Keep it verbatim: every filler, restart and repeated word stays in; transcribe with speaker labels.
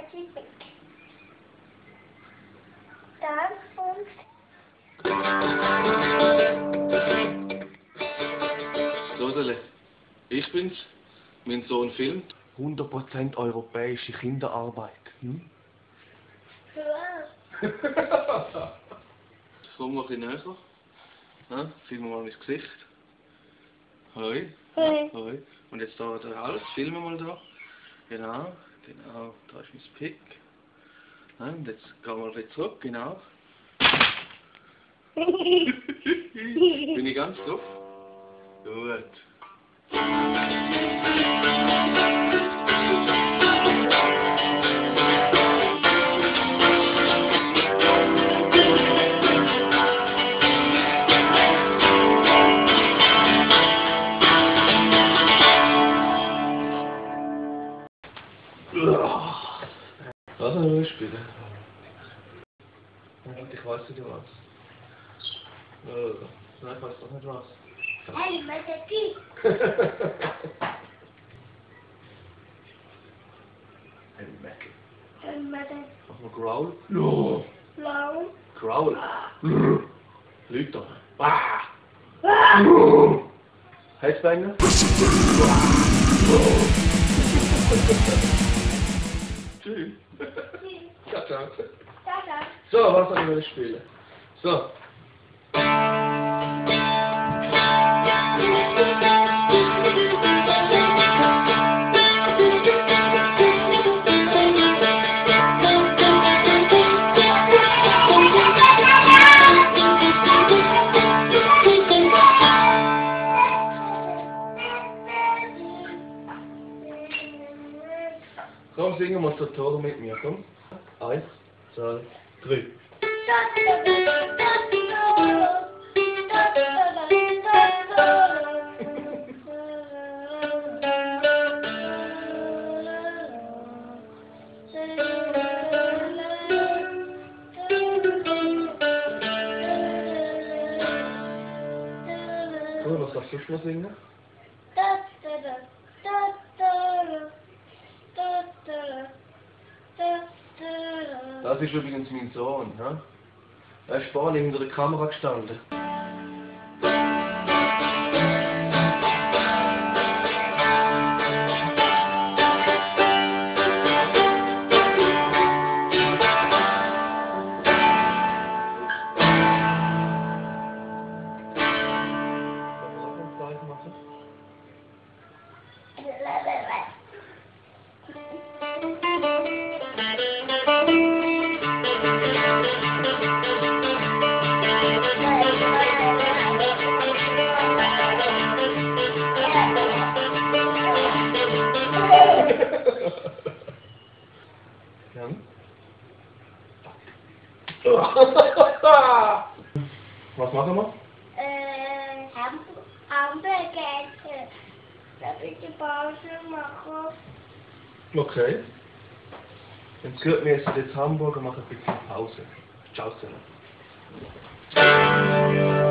Speaker 1: Pazifik. Das und...
Speaker 2: Rosele, ich bin's. Mein Sohn filmt. hundert Prozent europäische Kinderarbeit. Hm?
Speaker 1: Ja.
Speaker 2: Komm mal ein bisschen näher. Ja, filmen wir mal mein Gesicht. Hoi.
Speaker 1: Hoi.
Speaker 2: Hoi. Und jetzt da der Hals. Filmen wir mal da. Genau. Genau. Da ist mein Pick. Ja, und jetzt gehen wir ein bisschen zurück. Genau. Bin ich ganz drauf? Gut. Was soll ich spielen? Ich weiß nicht was. Äh, nein, ich weiß doch nicht was.
Speaker 1: Hey, was ist das?
Speaker 2: Heavy Metal.
Speaker 1: Hey, was ist
Speaker 2: Machen wir Growl? Ja.
Speaker 1: Blau?
Speaker 2: Growl. Leute. Ah.
Speaker 1: Ah!
Speaker 2: Headbanger? Tschüss. Ciao, ciao.
Speaker 1: Da, da.
Speaker 2: So, was soll ich spielen? So. Komm, singen wir Totoro mit mir, komm. Eins, zwei, drei. Cool, was darfst du schon singen? Das ist übrigens mein Sohn. Ja? Er ist vorne hinter der Kamera gestanden. Was machen wir?
Speaker 1: Äh, Hamburger. Da bitte Pause machen.
Speaker 2: Okay. Jetzt gehört mir jetzt Hamburg und machen ein bisschen Pause. Ciao zusammen.